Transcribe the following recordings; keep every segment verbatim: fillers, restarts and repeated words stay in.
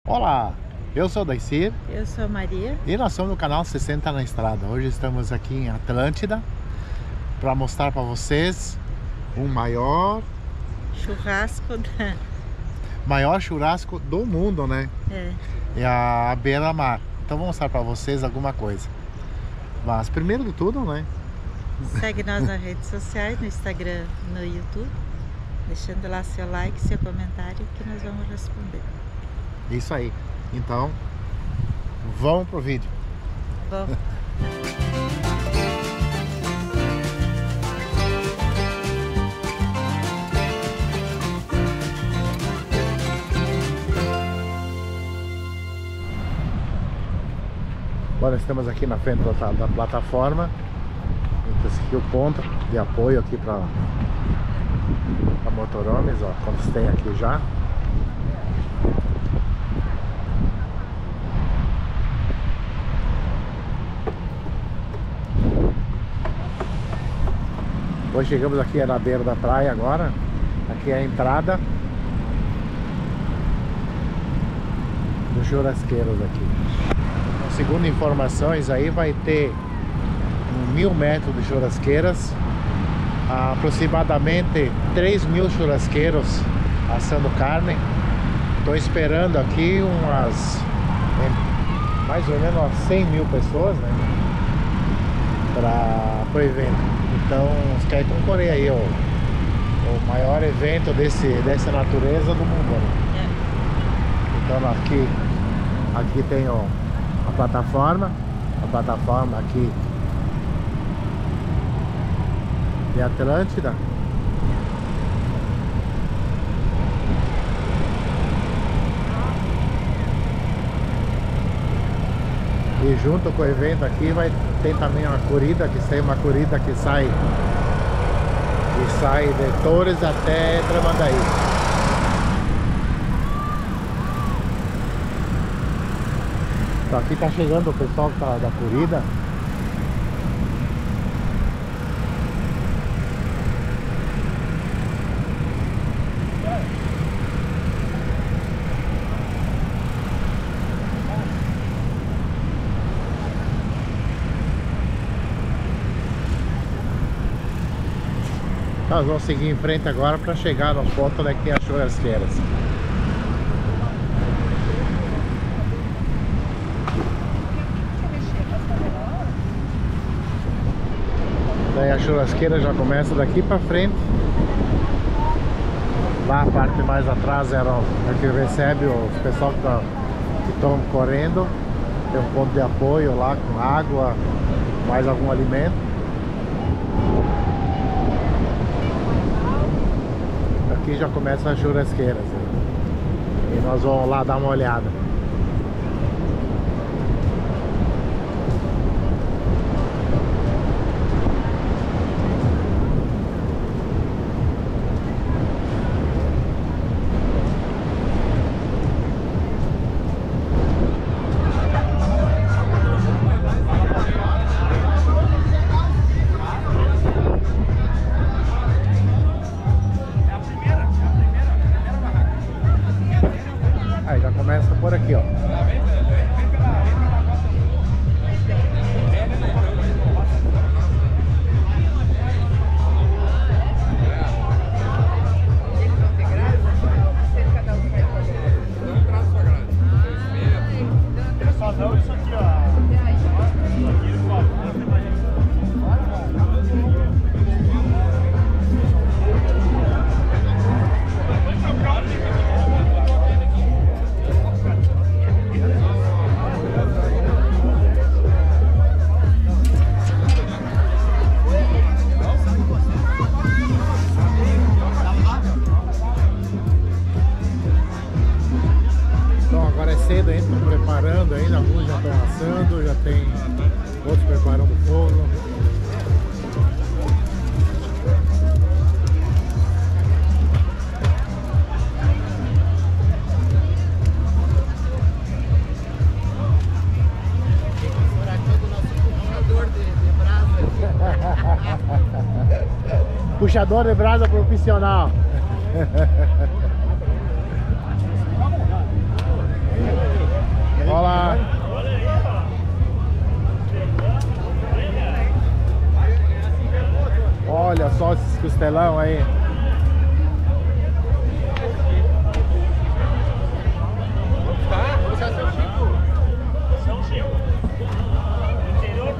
Olá, eu sou o Daicir. Eu sou a Maria. E nós somos no canal sessenta na Estrada. Hoje estamos aqui em Atlântida para mostrar para vocês o maior churrasco da... maior churrasco do mundo, né? É. É a beira-mar. Então vou mostrar para vocês alguma coisa. Mas primeiro de tudo, né? Segue nós nas redes sociais, no Instagram, no YouTube, deixando lá seu like, seu comentário que nós vamos responder. Isso aí. Então, vamos pro vídeo. Bom. Agora estamos aqui na frente da, da plataforma. Esse aqui é o ponto de apoio aqui para a motorhomes, ó, como se tem aqui já. Hoje chegamos aqui na beira da praia agora. Aqui é a entrada dos churrasqueiros aqui. Segundo informações aí vai ter mil metros de churrasqueiras, aproximadamente três mil churrasqueiros assando carne. Estou esperando aqui umas mais ou menos umas cem mil pessoas, né, para o evento. Então os querem concorrer aí ó, o maior evento desse, dessa natureza do mundo, né? É. Então aqui, aqui tem ó, a plataforma, a plataforma aqui de Atlântida. E junto com o evento aqui vai ter também uma corrida, que sai uma corrida que sai que sai de Torres até Tramandaí. Então aqui tá chegando o pessoal que tá da corrida. Nós vamos seguir em frente agora para chegar no ponto onde tem as churrasqueiras. Daí a churrasqueira já começa daqui para frente. Lá a parte mais atrás era a que recebe os pessoal que estão correndo. Tem um ponto de apoio lá com água, mais algum alimento. Aqui já começam as churrasqueiras e nós vamos lá dar uma olhada. Começa por aqui, ó. Cedo ainda, estão preparando ainda, alguns já estão assando, já tem outros preparando o fogo. Puxador de brasa profissional. costelão aí. Tá? Você é São Chico? São Chico. Interior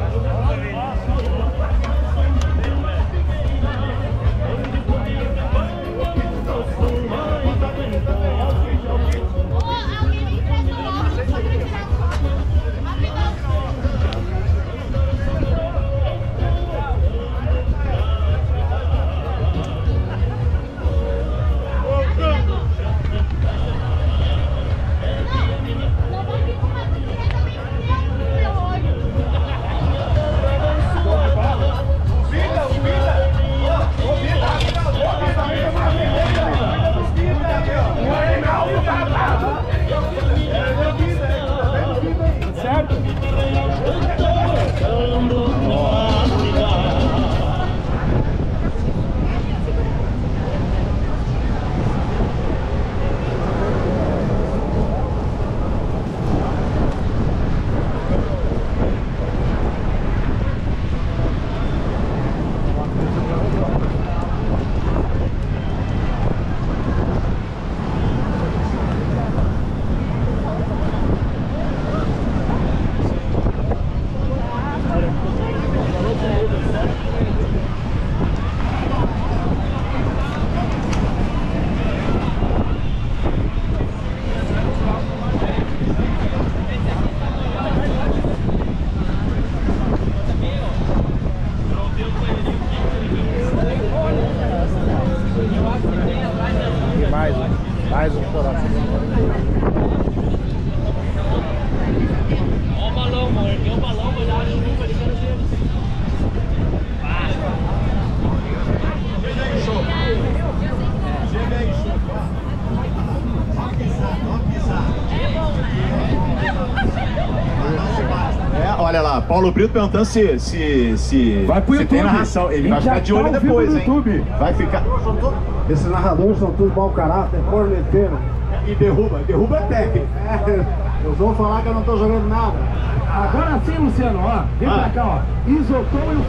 Olha lá, Paulo Brito perguntando se, se, se, vai pro se YouTube. tem narração. Ele vai ficar de olho tá depois, hein? YouTube. Vai ficar. Esses narradores são todos mau caráter, corneteiro. E derruba, derruba é técnico. É, eu vou falar que eu não tô jogando nada. Agora sim, Luciano, ó. Vem ah. pra cá, ó. Isotão e o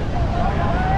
filho.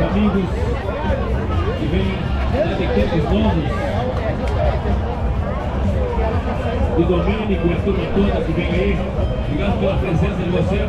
amigos que vêm de tempos novos, do Domênico e a turma toda que vem aí. Obrigado pela presença de você.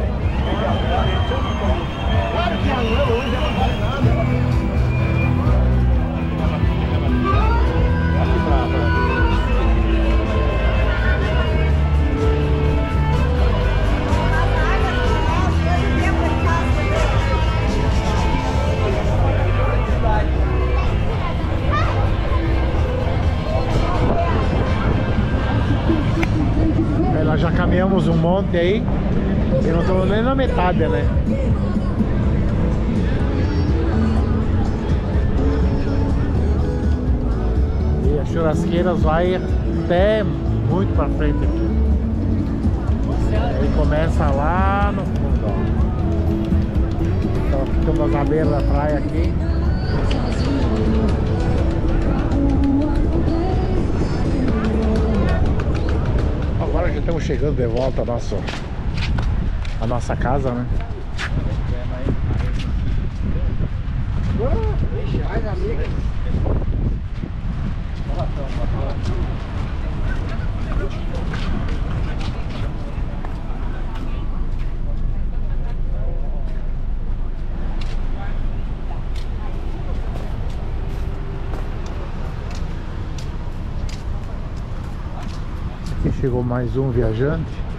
Nós já caminhamos um monte aí e não estamos nem na metade, né? E as churrasqueiras vai até muito pra frente aqui. Aí começa lá no fundo, ó. Então aqui estamos na beira da praia aqui. Agora já estamos chegando de volta à nossa, à nossa casa, né? Mais amigas. Aqui chegou mais um viajante.